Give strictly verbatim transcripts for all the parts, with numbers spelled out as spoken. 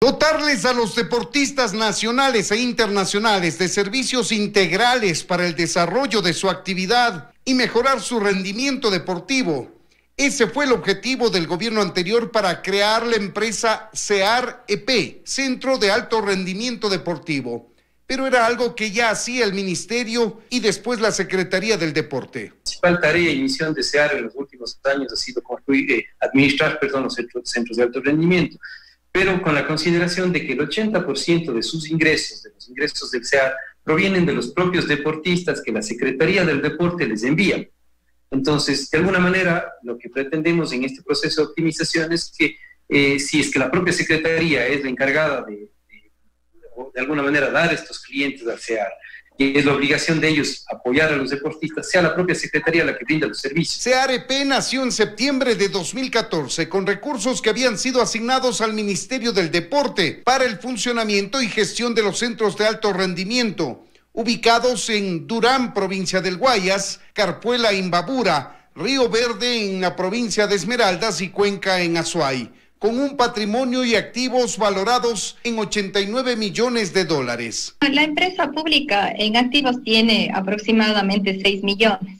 Dotarles a los deportistas nacionales e internacionales de servicios integrales para el desarrollo de su actividad y mejorar su rendimiento deportivo. Ese fue el objetivo del gobierno anterior para crear la empresa C E A R E P, Centro de Alto Rendimiento Deportivo. Pero era algo que ya hacía el Ministerio y después la Secretaría del Deporte. La principal tarea y misión de C E A R en los últimos años ha sido construir, eh, administrar perdón, los centros de alto rendimiento, pero con la consideración de que el ochenta por ciento de sus ingresos, de los ingresos del C E A R, provienen de los propios deportistas que la Secretaría del Deporte les envía. Entonces, de alguna manera, lo que pretendemos en este proceso de optimización es que eh, si es que la propia Secretaría es la encargada de, de, de alguna manera, dar estos clientes al C E A R, y es la obligación de ellos apoyar a los deportistas, sea la propia Secretaría la que brinda los servicios. C E A R E P nació en septiembre de dos mil catorce con recursos que habían sido asignados al Ministerio del Deporte para el funcionamiento y gestión de los centros de alto rendimiento, ubicados en Durán, provincia del Guayas, Carpuela, Imbabura, Río Verde en la provincia de Esmeraldas y Cuenca en Azuay, con un patrimonio y activos valorados en ochenta y nueve millones de dólares. La empresa pública en activos tiene aproximadamente seis millones.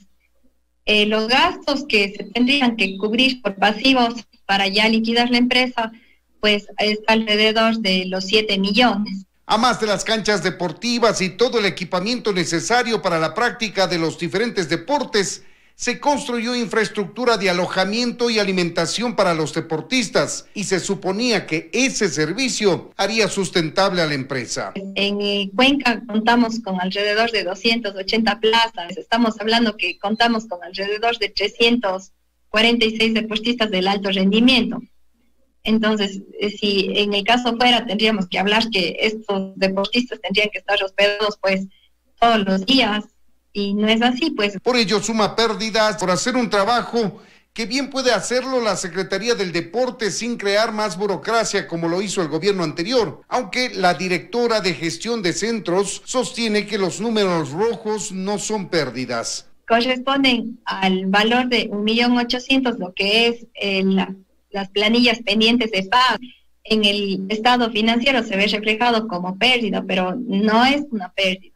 Eh, los gastos que se tendrían que cubrir por pasivos para ya liquidar la empresa, pues es alrededor de los siete millones. A más de las canchas deportivas y todo el equipamiento necesario para la práctica de los diferentes deportes, se construyó infraestructura de alojamiento y alimentación para los deportistas y se suponía que ese servicio haría sustentable a la empresa. En Cuenca contamos con alrededor de doscientas ochenta plazas, estamos hablando que contamos con alrededor de trescientos cuarenta y seis deportistas del alto rendimiento. Entonces, si en el caso fuera, tendríamos que hablar que estos deportistas tendrían que estar hospedados pues todos los días, y no es así, pues. Por ello suma pérdidas por hacer un trabajo que bien puede hacerlo la Secretaría del Deporte sin crear más burocracia como lo hizo el gobierno anterior, aunque la directora de gestión de centros sostiene que los números rojos no son pérdidas. Corresponden al valor de un millón ochocientos mil, lo que es el... las planillas pendientes de pago. En el estado financiero se ve reflejado como pérdida, pero no es una pérdida.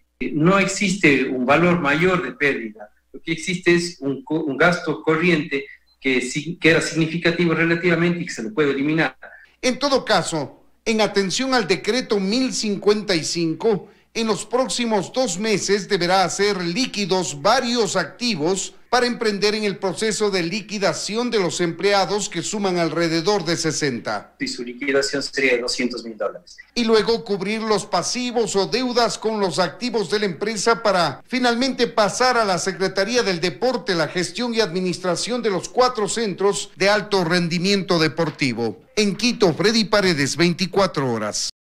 No existe un valor mayor de pérdida. Lo que existe es un, un gasto corriente que, que era significativo relativamente y que se lo puede eliminar. En todo caso, en atención al decreto mil cincuenta y cinco, en los próximos dos meses deberá hacer líquidos varios activos para emprender en el proceso de liquidación de los empleados que suman alrededor de sesenta. Y su liquidación sería de doscientos mil dólares. Y luego cubrir los pasivos o deudas con los activos de la empresa para finalmente pasar a la Secretaría del Deporte la gestión y administración de los cuatro centros de alto rendimiento deportivo. En Quito, Freddy Paredes, veinticuatro horas.